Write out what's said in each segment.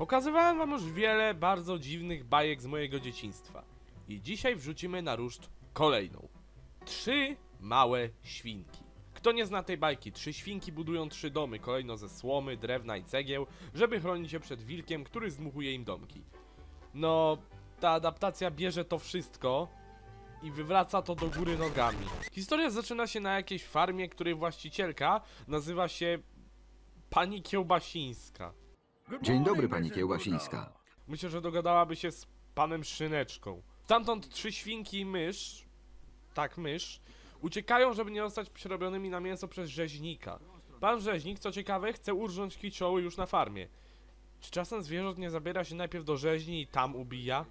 Pokazywałem wam już wiele bardzo dziwnych bajek z mojego dzieciństwa. I dzisiaj wrzucimy na ruszt kolejną. 3 małe świnki. Kto nie zna tej bajki? 3 świnki budują 3 domy, kolejno ze słomy, drewna i cegieł, żeby chronić się przed wilkiem, który zdmuchuje im domki. No, ta adaptacja bierze to wszystko i wywraca to do góry nogami. Historia zaczyna się na jakiejś farmie, której właścicielka nazywa się Pani Kiełbasińska. Dzień dobry, pani Kiełbasińska. Myślę, że dogadałaby się z panem Szyneczką. Stamtąd 3 świnki i mysz, tak mysz, uciekają, żeby nie zostać przerobionymi na mięso przez rzeźnika. Pan rzeźnik, co ciekawe, chce urząć kiczoły już na farmie. Czy czasem zwierząt nie zabiera się najpierw do rzeźni i tam ubija?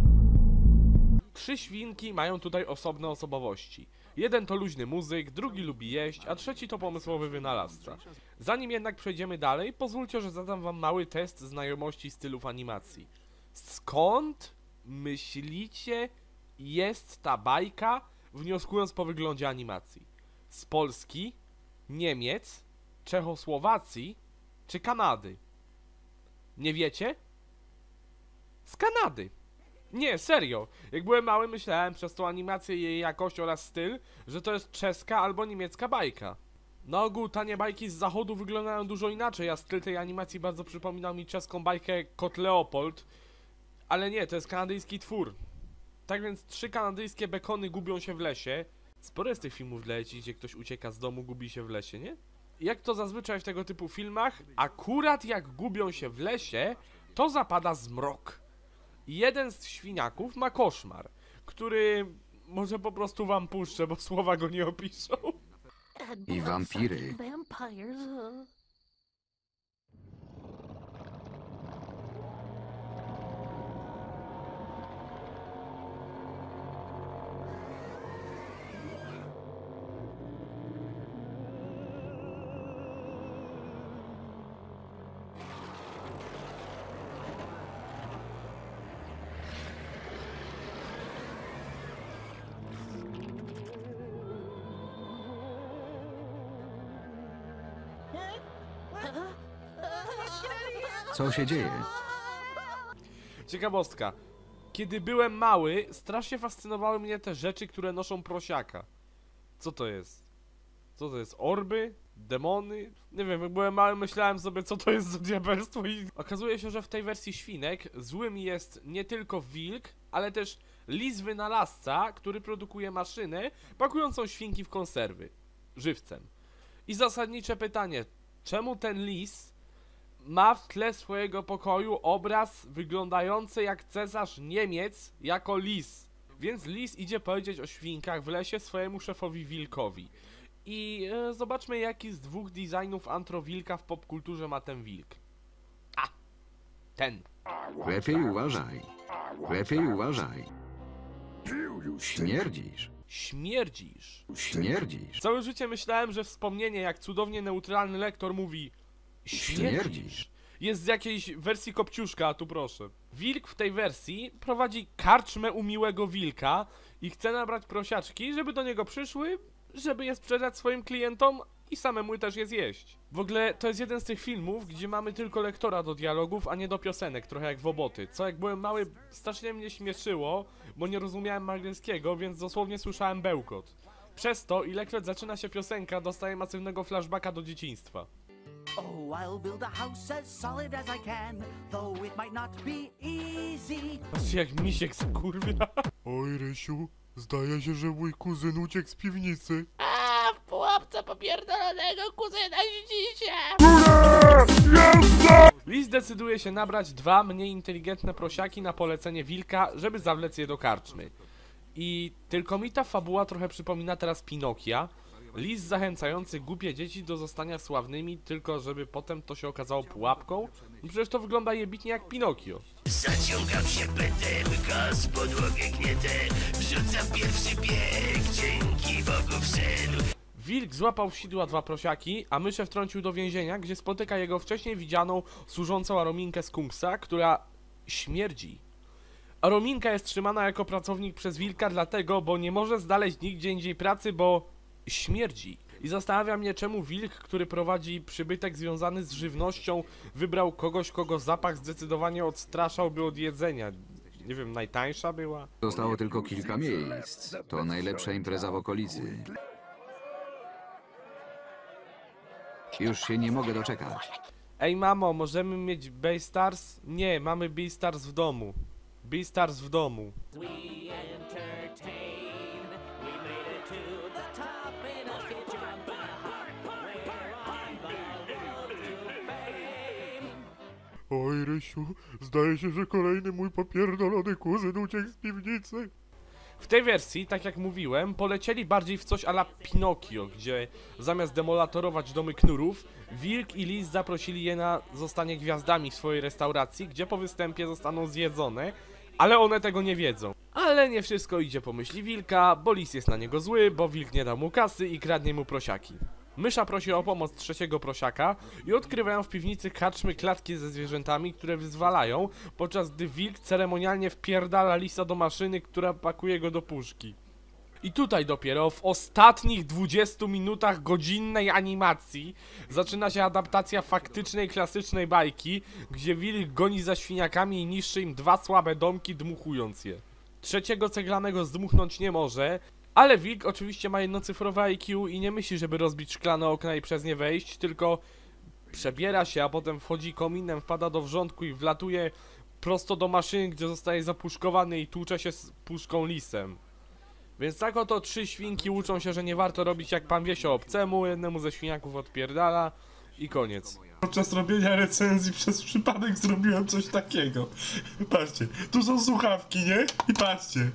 3 świnki mają tutaj osobne osobowości. Jeden to luźny muzyk, drugi lubi jeść, a trzeci to pomysłowy wynalazca. Zanim jednak przejdziemy dalej, pozwólcie, że zadam wam mały test znajomości stylów animacji. Skąd myślicie jest ta bajka, wnioskując po wyglądzie animacji? Z Polski, Niemiec, Czechosłowacji czy Kanady? Nie wiecie? Z Kanady! Nie, serio. Jak byłem mały, myślałem przez tą animację, jej jakość oraz styl, że to jest czeska albo niemiecka bajka. Na ogół tanie bajki z zachodu wyglądają dużo inaczej, a styl tej animacji bardzo przypominał mi czeską bajkę Kot Leopold. Ale nie, to jest kanadyjski twór. Tak więc 3 kanadyjskie bekony gubią się w lesie. Sporo jest tych filmów dla dzieci, gdzie ktoś ucieka z domu, gubi się w lesie, nie? Jak to zazwyczaj w tego typu filmach, akurat jak gubią się w lesie, to zapada zmrok. Jeden z świniaków ma koszmar, który może po prostu wam puszczę, bo słowa go nie opiszą. I wampiry. Co się dzieje? Ciekawostka. Kiedy byłem mały, strasznie fascynowały mnie te rzeczy, które noszą prosiaka. Co to jest? Co to jest? Orby? Demony? Nie wiem, jak byłem mały, myślałem sobie, co to jest za diabelstwo i... Okazuje się, że w tej wersji świnek złym jest nie tylko wilk, ale też lis wynalazca, który produkuje maszynę pakującą świnki w konserwy. Żywcem. I zasadnicze pytanie, czemu ten lis ma w tle swojego pokoju obraz wyglądający jak cesarz Niemiec jako lis? Więc lis idzie powiedzieć o świnkach w lesie swojemu szefowi wilkowi. I zobaczmy, jaki z 2 designów antrowilka w popkulturze ma ten wilk. A! Ten. Lepiej uważaj. Lepiej uważaj. Śmierdzisz. Śmierdzisz. Śmierdzisz. Całe życie myślałem, że wspomnienie, jak cudownie neutralny lektor mówi śmierdzisz, jest z jakiejś wersji Kopciuszka, a tu proszę. Wilk w tej wersji prowadzi karczmę u miłego wilka i chce nabrać prosiaczki, żeby do niego przyszły, żeby je sprzedać swoim klientom i samemu też je zjeść. W ogóle to jest jeden z tych filmów, gdzie mamy tylko lektora do dialogów, a nie do piosenek, trochę jak Woboty. Co jak byłem mały, strasznie mnie śmieszyło, bo nie rozumiałem angielskiego, więc dosłownie słyszałem bełkot. Przez to, ilekroć zaczyna się piosenka, dostaję masywnego flashbacka do dzieciństwa. Oh, I'll build a house as solid as I can, though it might not be easy. Patrzcie, jak misiek skurwia. Oj, Rysiu, zdaje się, że mój kuzyn uciekł z piwnicy. A w pułapce popierdolonego kuzyna ździsia! Lis decyduje się nabrać 2 mniej inteligentne prosiaki na polecenie wilka, żeby zawlec je do karczmy. I tylko mi ta fabuła trochę przypomina teraz Pinokia. Lis zachęcający głupie dzieci do zostania sławnymi, tylko żeby potem to się okazało pułapką. No przecież to wygląda jebitnie jak Pinokio. Zaciągam się petełka, z podłogi gnietę, wrzucam pierwszy bieg, dzięki Bogu wszedł. Wilk złapał w sidła 2 prosiaki, a myszę wtrącił do więzienia, gdzie spotyka jego wcześniej widzianą, służącą Arominkę skunksa, która śmierdzi. Arominka jest trzymana jako pracownik przez wilka dlatego, bo nie może znaleźć nigdzie indziej pracy, bo śmierdzi. I zastanawia mnie, czemu wilk, który prowadzi przybytek związany z żywnością, wybrał kogoś, kogo zapach zdecydowanie odstraszałby od jedzenia. Nie wiem, najtańsza była? Zostało tylko kilka miejsc. To najlepsza impreza w okolicy. Już się nie mogę doczekać. Ej mamo, możemy mieć Beastars? Nie, mamy Beastars w domu. Beastars w domu. We entertain. We made it to the top in a kitchen We're on the road to fame. Oj, Rysiu, zdaje się, że kolejny mój popierdolony kuzyn uciekł z piwnicy. W tej wersji, tak jak mówiłem, polecieli bardziej w coś a la Pinokio, gdzie zamiast demolatorować domy knurów, wilk i lis zaprosili je na zostanie gwiazdami w swojej restauracji, gdzie po występie zostaną zjedzone, ale one tego nie wiedzą. Ale nie wszystko idzie po myśli wilka, bo lis jest na niego zły, bo wilk nie dał mu kasy i kradnie mu prosiaki. Mysza prosi o pomoc trzeciego prosiaka i odkrywają w piwnicy karczmy klatki ze zwierzętami, które wyzwalają, podczas gdy wilk ceremonialnie wpierdala lisa do maszyny, która pakuje go do puszki. I tutaj dopiero w ostatnich 20 minutach godzinnej animacji zaczyna się adaptacja faktycznej, klasycznej bajki, gdzie wilk goni za świniakami i niszczy im 2 słabe domki, dmuchując je. Trzeciego ceglanego zdmuchnąć nie może, ale wilk oczywiście ma jednocyfrowe IQ i nie myśli, żeby rozbić szklane okna i przez nie wejść, tylko przebiera się, a potem wchodzi kominem, wpada do wrzątku i wlatuje prosto do maszyny, gdzie zostaje zapuszkowany i tłucze się z puszką lisem. Więc tak oto 3 świnki uczą się, że nie warto robić jak pan Wiesio obcemu, jednemu ze świniaków odpierdala i koniec. Podczas robienia recenzji przez przypadek zrobiłem coś takiego. Patrzcie, tu są słuchawki, nie? I patrzcie.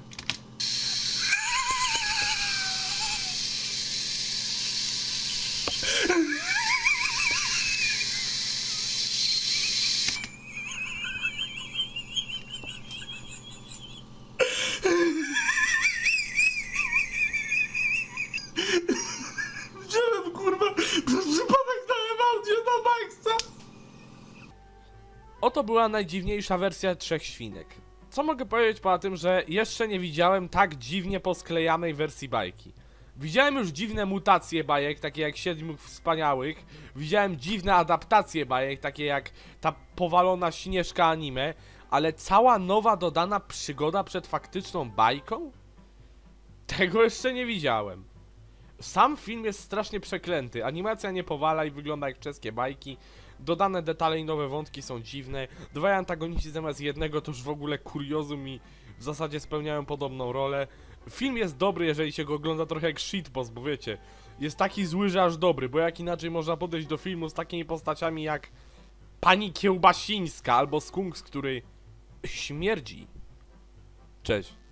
Wziąłem, kurwa, przez przypadek dałem audio na maksa. Oto była najdziwniejsza wersja 3 świnek. Co mogę powiedzieć poza tym, że jeszcze nie widziałem tak dziwnie posklejanej wersji bajki. Widziałem już dziwne mutacje bajek, takie jak 7 wspaniałych. Widziałem dziwne adaptacje bajek, takie jak ta powalona Śnieżka anime. Ale cała nowa dodana przygoda przed faktyczną bajką? Tego jeszcze nie widziałem. Sam film jest strasznie przeklęty. Animacja nie powala i wygląda jak czeskie bajki. Dodane detale i nowe wątki są dziwne. 2 antagoniści zamiast jednego to już w ogóle kuriozum i w zasadzie spełniają podobną rolę. Film jest dobry, jeżeli się go ogląda trochę jak shitpost, bo wiecie, jest taki zły, że aż dobry, bo jak inaczej można podejść do filmu z takimi postaciami jak Pani Kiełbasińska albo Skunks, który śmierdzi. Cześć.